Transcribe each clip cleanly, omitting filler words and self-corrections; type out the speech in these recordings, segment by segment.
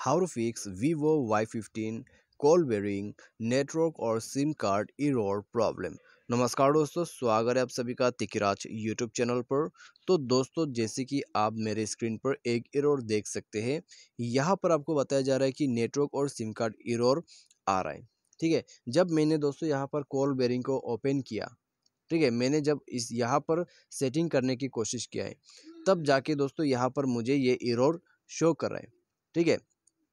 How to fix Vivo Y15 call barring network और SIM card error problem. नमस्कार दोस्तों, स्वागत है आप सभी का तिकिराज यूट्यूब चैनल पर। तो दोस्तों, जैसे कि आप मेरे स्क्रीन पर एक एरर देख सकते हैं, यहाँ पर आपको बताया जा रहा है कि नेटवर्क और सिम कार्ड एरर आ रहा है। ठीक है, जब मैंने दोस्तों यहाँ पर कॉल बेरिंग को ओपन किया, ठीक है, मैंने जब इस यहाँ पर सेटिंग करने की कोशिश किया है, तब जाके दोस्तों यहाँ पर मुझे ये एरर शो कर रहा है। ठीक है,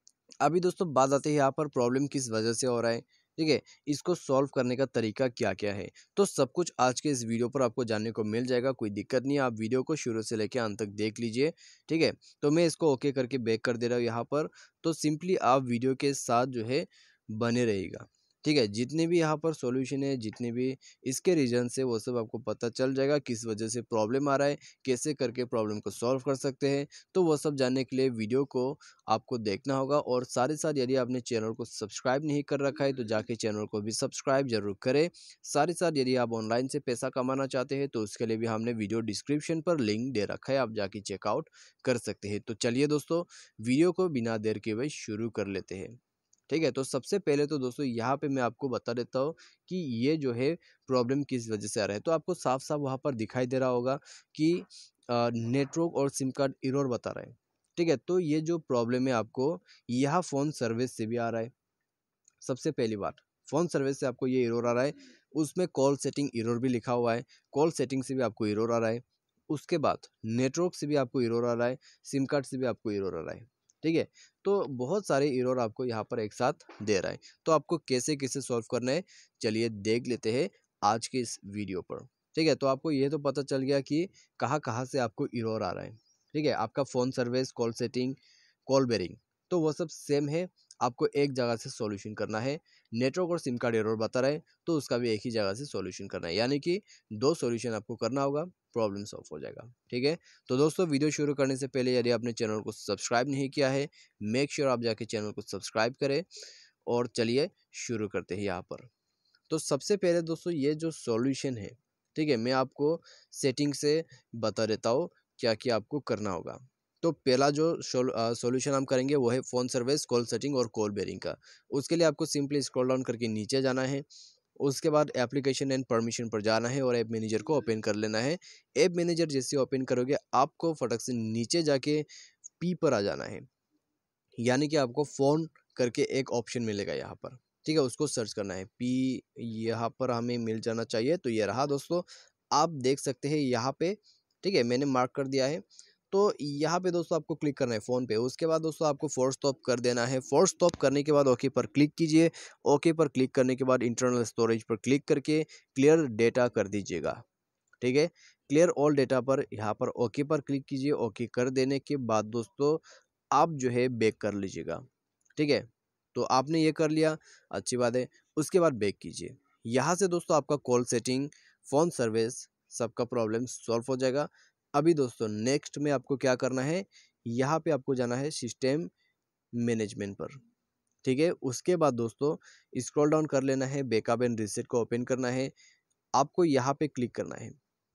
अभी दोस्तों बात आती है यहाँ पर प्रॉब्लम किस वजह से हो रहा है। ठीक है, इसको सॉल्व करने का तरीका क्या क्या है, तो सब कुछ आज के इस वीडियो पर आपको जानने को मिल जाएगा। कोई दिक्कत नहीं है, आप वीडियो को शुरू से लेकर अंत तक देख लीजिए। ठीक है, तो मैं इसको ओके करके बैक कर दे रहा हूँ यहाँ पर। तो सिंपली आप वीडियो के साथ जो है बने रहेगा। ठीक है, जितने भी यहाँ पर सॉल्यूशन है, जितने भी इसके रीजन से, वो सब आपको पता चल जाएगा किस वजह से प्रॉब्लम आ रहा है, कैसे करके प्रॉब्लम को सॉल्व कर सकते हैं। तो वो सब जानने के लिए वीडियो को आपको देखना होगा। और साथ ही साथ यदि आपने चैनल को सब्सक्राइब नहीं कर रखा है तो जाके चैनल को भी सब्सक्राइब जरूर करें। साथ ही साथ यदि आप ऑनलाइन से पैसा कमाना चाहते हैं तो उसके लिए भी हमने वीडियो डिस्क्रिप्शन पर लिंक दे रखा है, आप जाके चेकआउट कर सकते हैं। तो चलिए दोस्तों, वीडियो को बिना देर के हुए शुरू कर लेते हैं। ठीक है, तो सबसे पहले तो दोस्तों यहाँ पे मैं आपको बता देता हूँ कि ये जो है प्रॉब्लम किस वजह से आ रहा है। तो आपको साफ साफ वहाँ पर दिखाई दे रहा होगा कि नेटवर्क और सिम कार्ड एरर बता रहा है। ठीक है, तो ये जो प्रॉब्लम है आपको यहाँ फ़ोन सर्विस से भी आ रहा है। सबसे पहली बात, फ़ोन सर्विस से आपको ये एरर आ रहा है, उसमें कॉल सेटिंग एरर भी लिखा हुआ है। कॉल सेटिंग से भी आपको एरर आ रहा है। उसके बाद नेटवर्क से भी आपको एरर आ रहा है, सिम कार्ड से भी आपको एरर आ रहा है। ठीक है, तो बहुत सारे एरर आपको यहाँ पर एक साथ दे रहा है। तो आपको कैसे कैसे सॉल्व करना है, चलिए देख लेते हैं आज के इस वीडियो पर। ठीक है, तो आपको ये तो पता चल गया कि कहाँ कहाँ से आपको एरर आ रहा है। ठीक है, आपका phone service, call setting, call barring, तो वो सब सेम है। आपको एक जगह से सॉल्यूशन करना है। नेटवर्क और सिम कार्ड एरर बता रहा है तो उसका भी एक ही जगह से सॉल्यूशन करना है, यानी कि दो सॉल्यूशन आपको करना होगा, प्रॉब्लम सॉल्व हो जाएगा। ठीक है, तो दोस्तों वीडियो शुरू करने से पहले यदि आपने चैनल को सब्सक्राइब नहीं किया है, मेक श्योर आप जाके चैनल को सब्सक्राइब करें। और चलिए शुरू करते हैं यहाँ पर। तो सबसे पहले दोस्तों ये जो सॉल्यूशन है, ठीक है, मैं आपको सेटिंग से बता देता हूँ क्या क्या आपको करना होगा। तो पहला जो सॉल्यूशन हम करेंगे वो है फ़ोन सर्विस, कॉल सेटिंग और कॉल बेरिंग का। उसके लिए आपको सिंपली स्क्रॉल डाउन करके नीचे जाना है। उसके बाद एप्लीकेशन एंड परमिशन पर जाना है और ऐप मैनेजर को ओपन कर लेना है। ऐप मैनेजर जैसे ओपन करोगे आपको फटक से नीचे जाके पी पर आ जाना है, यानी कि आपको फ़ोन करके एक ऑप्शन मिलेगा यहाँ पर। ठीक है, उसको सर्च करना है, पी यहाँ पर हमें मिल जाना चाहिए। तो ये रहा दोस्तों, आप देख सकते हैं यहाँ पे। ठीक है, मैंने मार्क कर दिया है। तो यहाँ पे दोस्तों आपको क्लिक करना है फ़ोन पे। उसके बाद दोस्तों आपको फोर्स स्टॉप कर देना है। फोर्स स्टॉप करने के बाद ओके पर क्लिक कीजिए। ओके पर क्लिक करने के बाद इंटरनल स्टोरेज पर क्लिक करके क्लियर डेटा कर दीजिएगा। ठीक है, क्लियर ऑल डेटा पर यहाँ पर ओके पर क्लिक कीजिए। ओके कर देने के बाद दोस्तों आप जो है बैक कर लीजिएगा। ठीक है, तो आपने ये कर लिया, अच्छी बात है। उसके बाद बैक कीजिए। यहाँ से दोस्तों आपका कॉल सेटिंग, फ़ोन सर्विस, सबका प्रॉब्लम सॉल्व हो जाएगा। अभी दोस्तों नेक्स्ट में आपको क्या करना है, यहाँ पे आपको जाना है सिस्टम मैनेजमेंट पर। ठीक है, उसके बाद दोस्तों स्क्रॉल डाउन कर लेना है, बैकअप एंड रीसेट को ओपन करना है। आपको यहाँ पे क्लिक करना है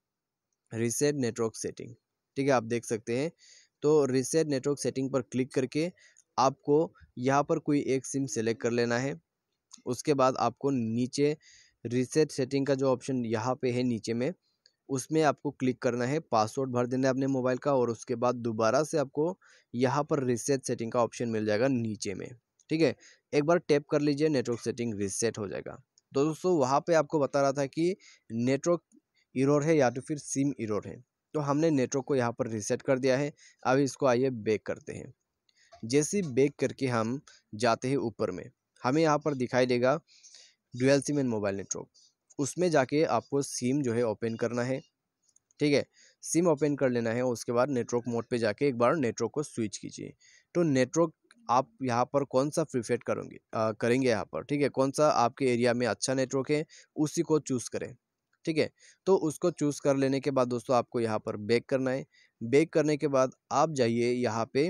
रीसेट नेटवर्क सेटिंग। ठीक है, आप देख सकते हैं। तो रीसेट नेटवर्क सेटिंग पर क्लिक करके आपको यहाँ पर कोई एक सिम सेलेक्ट कर लेना है। उसके बाद आपको नीचे रीसेट सेटिंग का जो ऑप्शन यहाँ पे है नीचे में, उसमें आपको क्लिक करना है, पासवर्ड भर देना है अपने मोबाइल का। और उसके बाद दोबारा से आपको यहाँ पर रीसेट सेटिंग का ऑप्शन मिल जाएगा नीचे में। ठीक है, एक बार टैप कर लीजिए, नेटवर्क सेटिंग रीसेट हो जाएगा। तो दोस्तों वहाँ पे आपको बता रहा था कि नेटवर्क एरर है या तो फिर सिम एरर है। तो हमने नेटवर्क को यहाँ पर रीसेट कर दिया है। अब इसको आइए बैक करते हैं। जैसे बैक करके हम जाते हैं ऊपर में, हमें यहाँ पर दिखाई देगा dual SIM and mobile network. उसमें जाके आपको सिम जो है ओपन करना है। ठीक है, सिम ओपन कर लेना है। उसके बाद नेटवर्क मोड पे जाके एक बार नेटवर्क को स्विच कीजिए। तो नेटवर्क आप यहाँ पर कौन सा प्रीफर करेंगे यहाँ पर। ठीक है, कौन सा आपके एरिया में अच्छा नेटवर्क है उसी को चूज़ करें। ठीक है, तो उसको चूज़ कर लेने के बाद दोस्तों आपको यहाँ पर बैक करना है। बैक करने के बाद आप जाइए यहाँ पे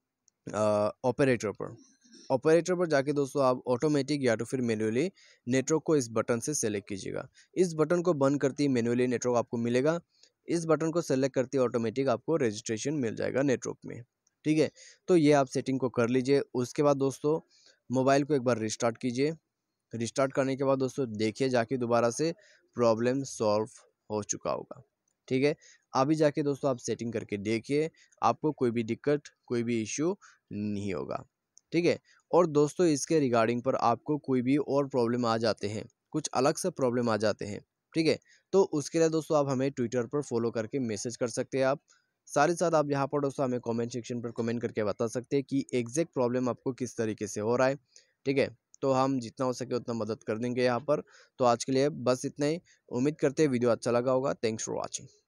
ऑपरेटर पर। ऑपरेटर पर जाके दोस्तों आप ऑटोमेटिक या तो फिर मैन्युअली नेटवर्क को इस बटन से सेलेक्ट कीजिएगा। इस बटन को बंद करते ही मैन्युअली नेटवर्क आपको मिलेगा। इस बटन को सेलेक्ट करते ही ऑटोमेटिक आपको रजिस्ट्रेशन मिल जाएगा नेटवर्क में। ठीक है। तो ये आप सेटिंग को कर लीजिए। उसके बाद दोस्तों मोबाइल को एक बार रिस्टार्ट कीजिए। रिस्टार्ट करने के बाद दोस्तों देखिए जाके दोबारा से प्रॉब्लम सॉल्व हो चुका होगा। ठीक है। अभी जाके दोस्तों आप सेटिंग करके देखिए, आपको कोई भी दिक्कत, कोई भी इश्यू नहीं होगा। ठीक है। और दोस्तों इसके रिगार्डिंग पर आपको कोई भी और प्रॉब्लम आ जाते हैं, कुछ अलग से प्रॉब्लम आ जाते हैं, ठीक है, तो उसके लिए दोस्तों आप हमें ट्विटर पर फॉलो करके मैसेज कर सकते हैं आप। साथ ही साथ आप यहाँ पर दोस्तों हमें कमेंट सेक्शन पर कमेंट करके बता सकते हैं कि एग्जैक्ट प्रॉब्लम आपको किस तरीके से हो रहा है। ठीक है। तो हम जितना हो सके उतना मदद कर देंगे यहाँ पर। तो आज के लिए बस इतना ही। उम्मीद करते हैं वीडियो अच्छा लगा होगा। Thanks for watching.